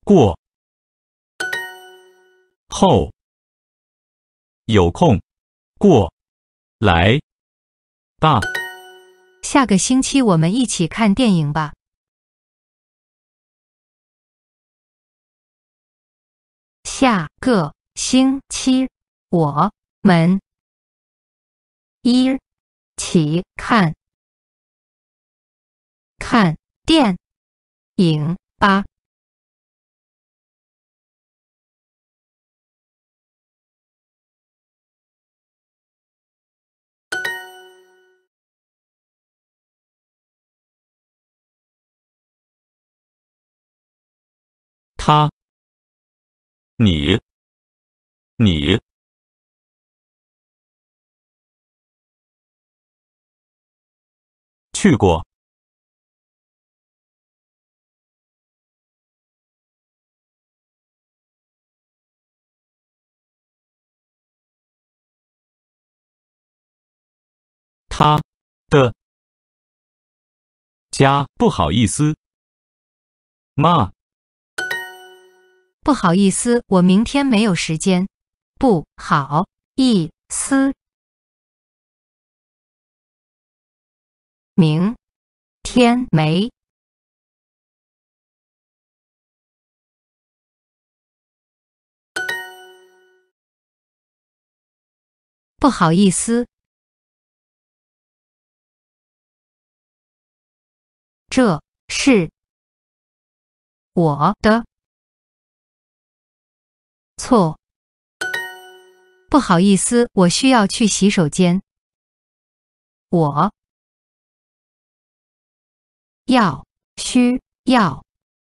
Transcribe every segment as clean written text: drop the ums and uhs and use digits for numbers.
过，后，有空，过，来，大。 下个星期我们一起看电影吧。下个星期我们一起看电影吧。 他，你去过，他的家，不好意思，妈， 不好意思，我明天没有时间。不好意思，明天没。不好意思，这是我的错。不好意思，我需要去洗手间。我需要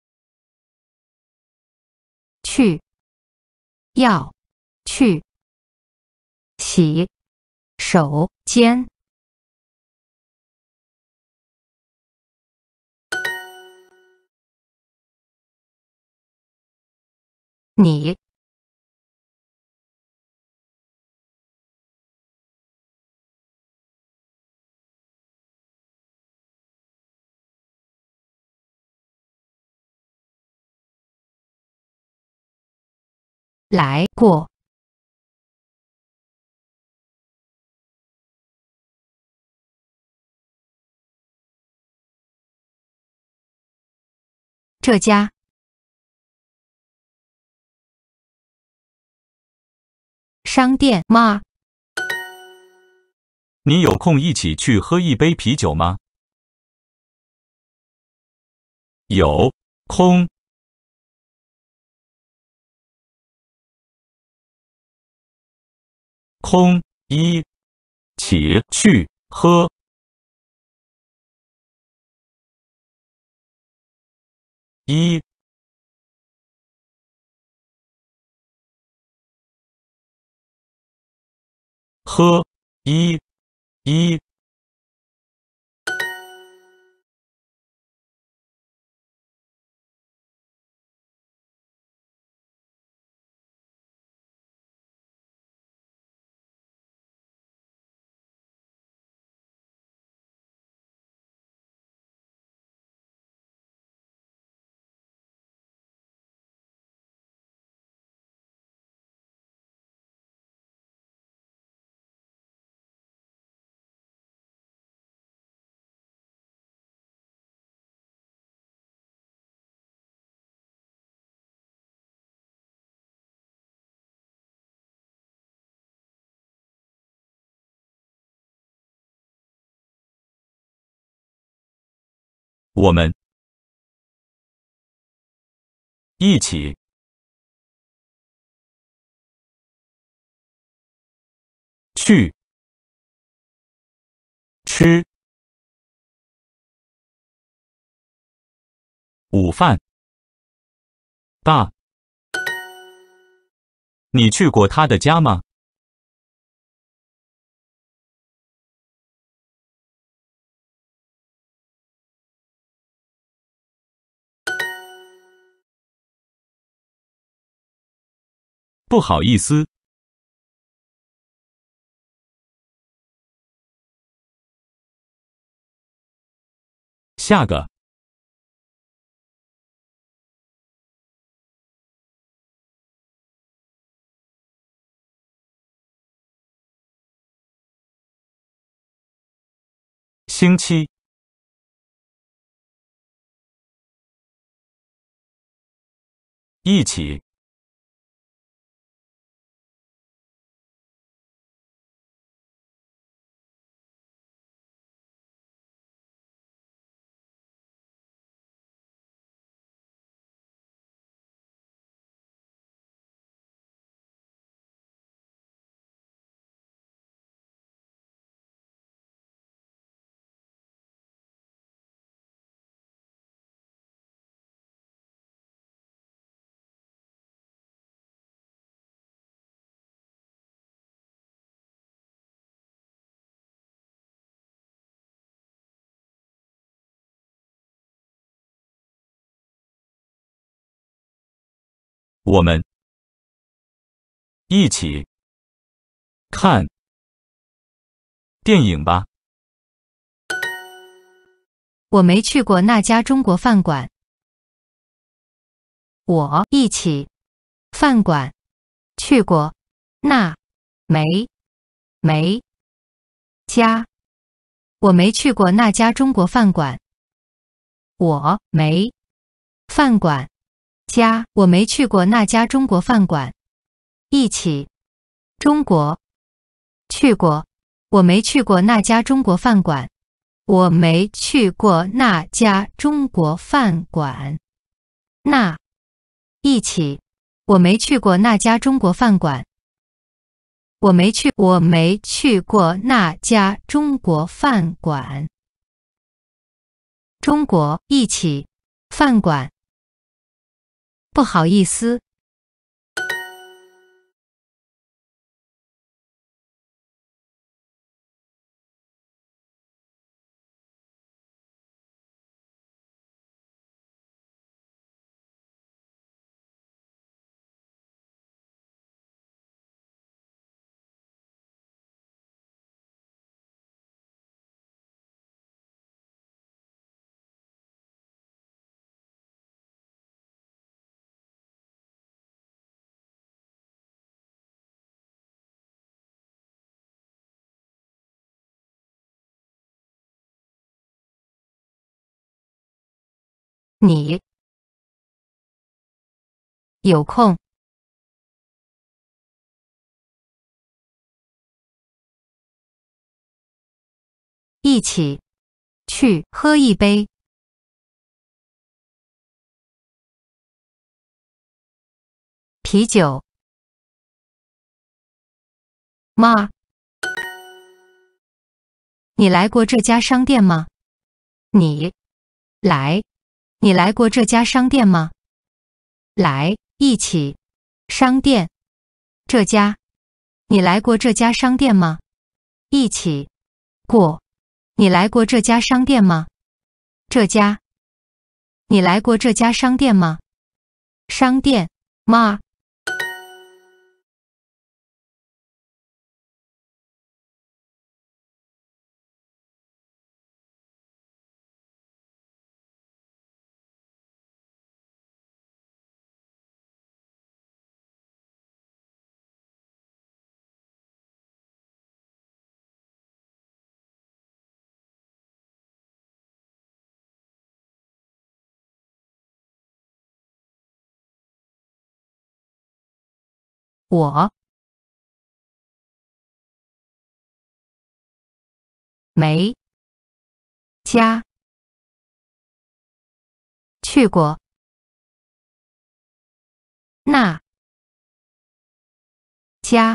去洗手间。你来过。这家商店吗？ 你有空一起去喝一杯啤酒吗？有空，一起去喝，一喝，一我们一起去吃午饭。大，你去过他的家吗？不好意思，下个星期。一起。我们一起看电影吧。 我没去过那家中国饭馆。我一起饭馆去过那没家。我没去过那家中国饭馆。我没饭馆家。我没去过那家中国饭馆。一起中国去过。我没去过那家中国饭馆。我没去过那家中国饭馆。那一起。我没去过那家中国饭馆。我没去过那家中国饭馆。中国一起饭馆。不好意思。你有空一起去喝一杯啤酒吗？你来过这家商店吗？你来过这家商店吗？来一起商店这家。你来过这家商店吗？一起过。你来过这家商店吗？这家。你来过这家商店吗？商店吗？我没家去过那家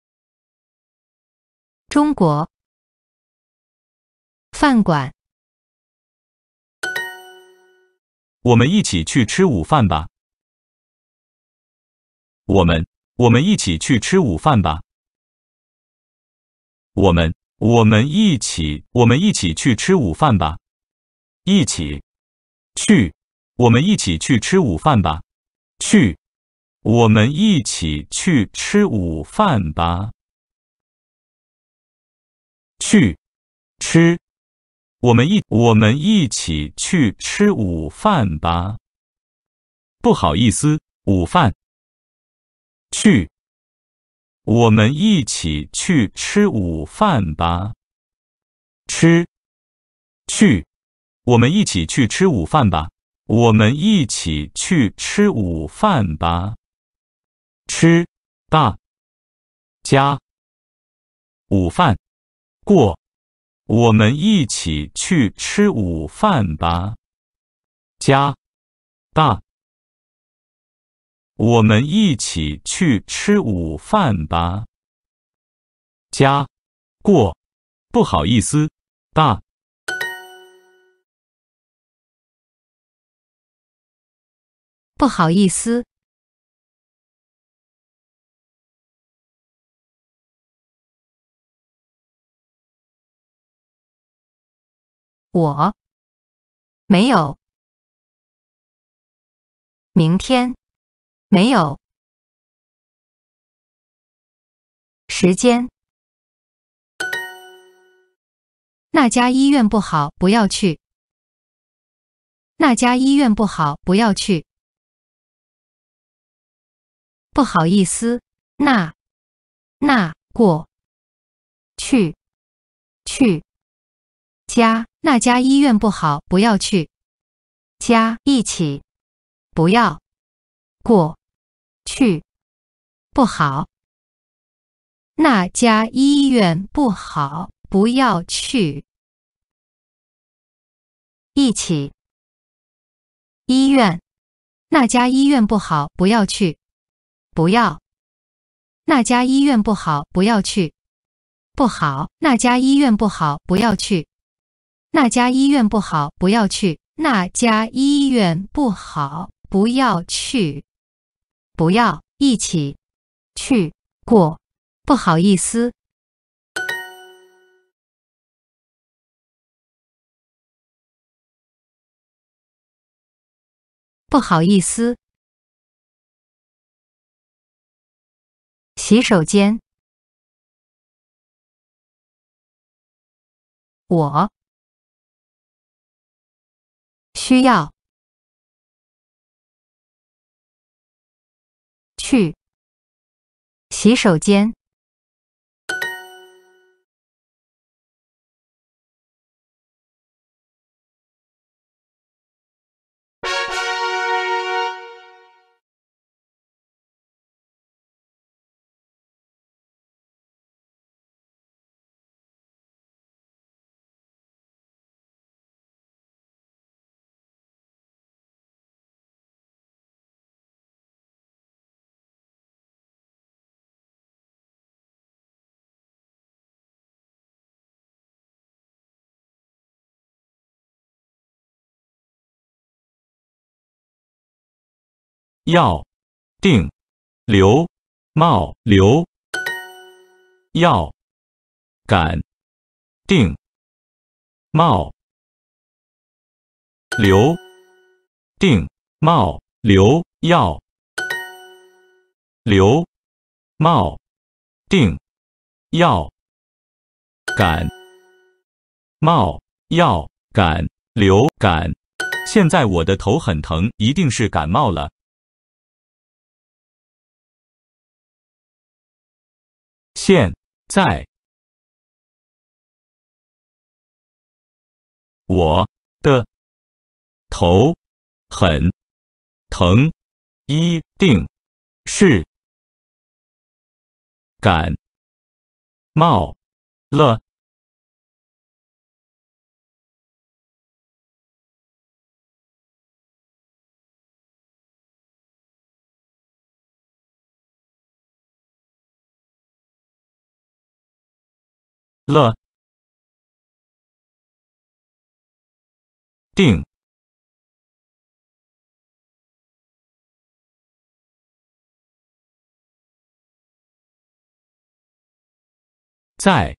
中国饭馆。 我们一起去吃午饭吧。我们一起去吃午饭吧。我们一起去吃午饭吧。一起去。我们一起去吃午饭吧。去。我们一起去吃午饭吧。去吃。我们一起去吃午饭吧。不好意思，午饭。去。我们一起去吃午饭吧。吃。 去，我们一起去吃午饭吧。我们一起去吃午饭吧。吃吧，加午饭，过，我们一起去吃午饭吧。加吧，我们一起去吃午饭吧。加过，不好意思，爸。 不好意思，我没有。明天没有。时间，那家医院不好，不要去。那家医院不好，不要去。不好意思，过去家那家医院不好，不要去。家一起，不要过去不好。那家医院不好，不要去。一起，医院，那家医院不好，不要去。不要，那家医院不好，不要去。不好，那家医院不好，不要去。那家医院不好，不要去。那家医院不好，不要去。不要，一起，去，过。不好意思，不好意思。洗手间，我需要去洗手间。 要定刘茂刘要赶定茂刘定茂刘要刘茂定要赶茂要赶流感。现在我的头很疼，一定是感冒了。现在我的头很疼，一定是感冒了。了定在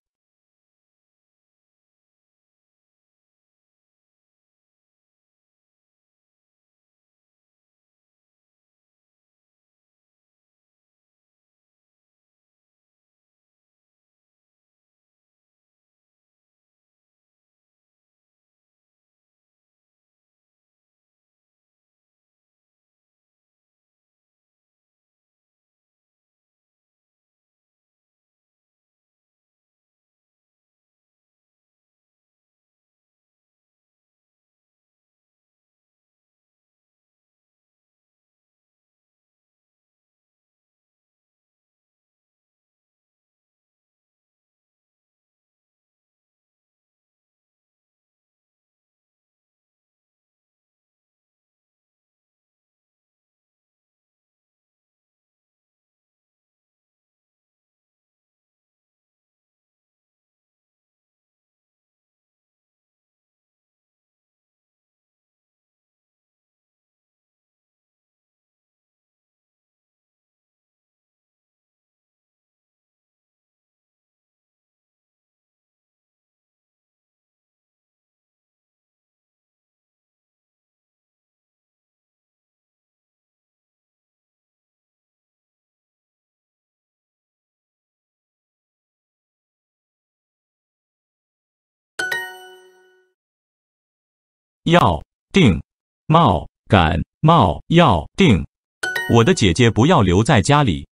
要定冒感冒要定。我的姐姐不要留在家里。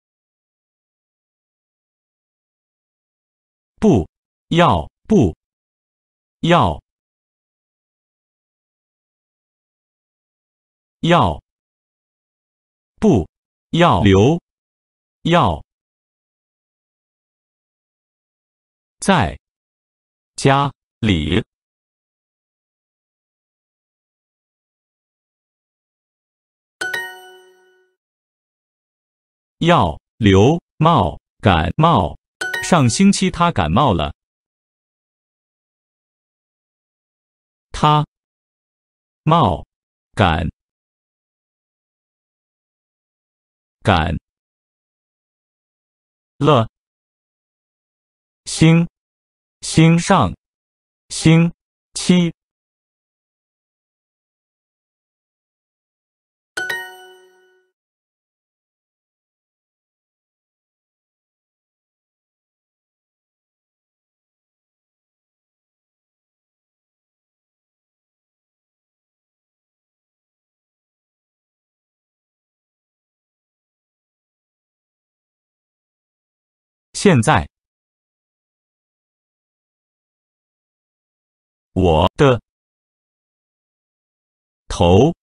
不要不要要不要留要在家里。要刘冒感冒，上星期他感冒了。他冒感了星上星期。现在我的头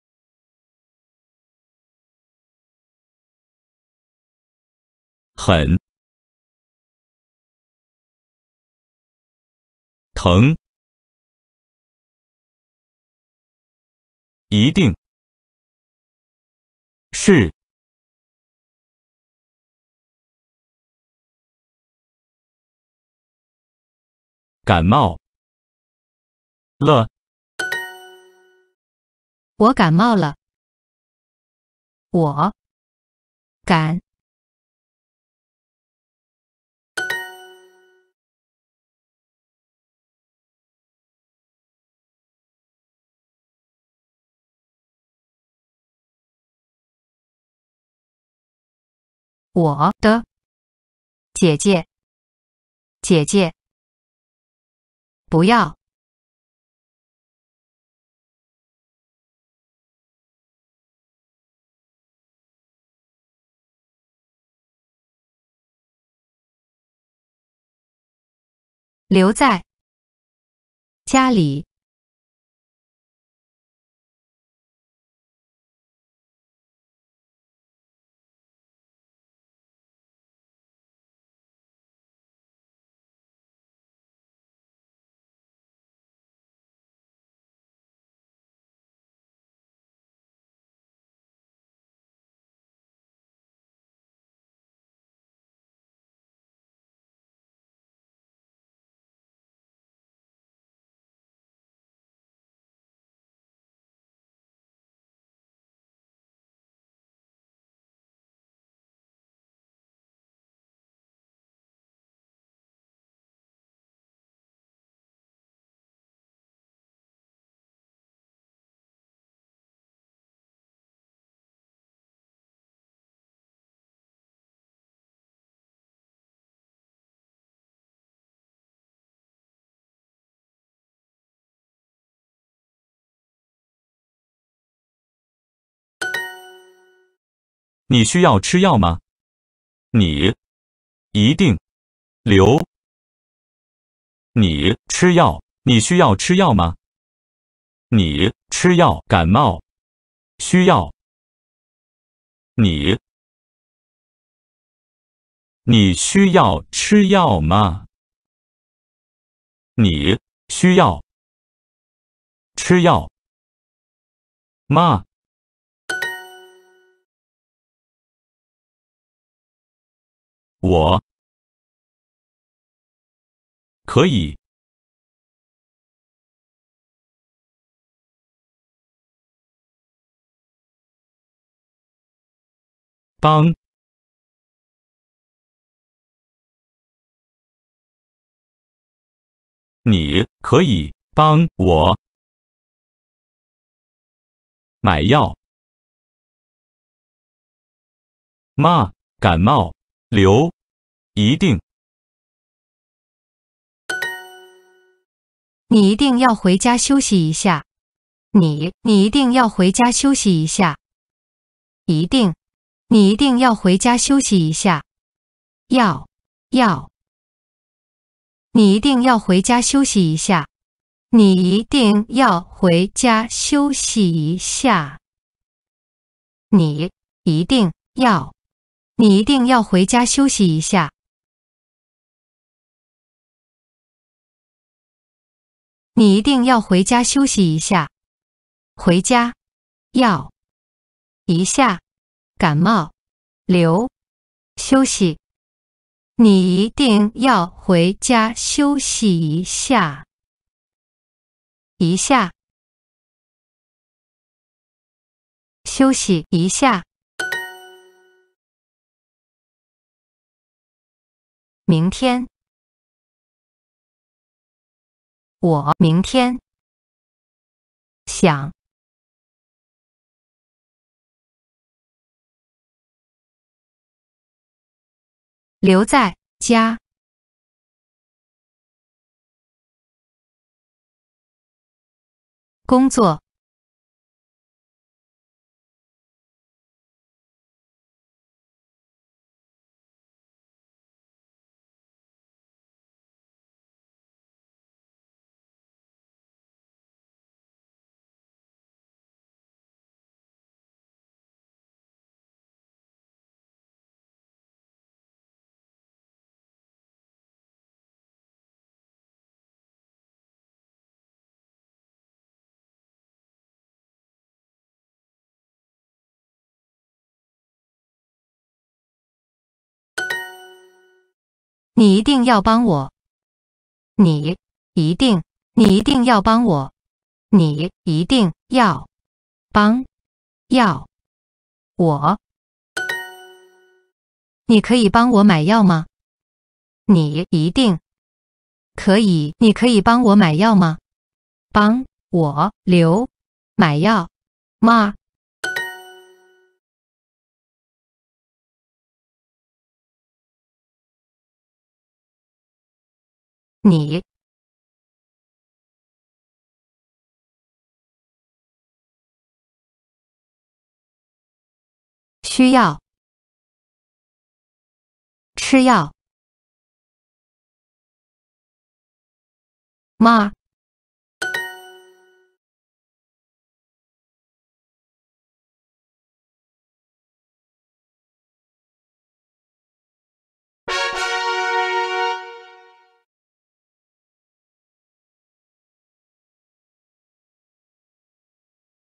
很疼，一定是感冒了。 我感冒了。我感我的姐姐不要留在家里。 你需要吃药吗？你一定留。你吃药，你需要吃药吗？你吃药感冒需要。你需要吃药吗？你需要吃药吗？我可以帮你可以帮我买药吗？感冒留一定你一定要回家休息一下。你一定要回家休息一下。一定，你一定要回家休息一下。要，你一定要回家休息一下。你一定要回家休息一下。你一定要回家休息一下。你一定要回家休息一下。回家，要，一下，感冒，留，休息。你一定要回家休息一下。一下，休息一下。明天，我明天想留在家。工作，你一定要帮我。你一定要帮我。你一定要帮我。你可以帮我买药吗？你一定可以，你可以帮我买药吗？帮我留买药吗？你需要吃药吗？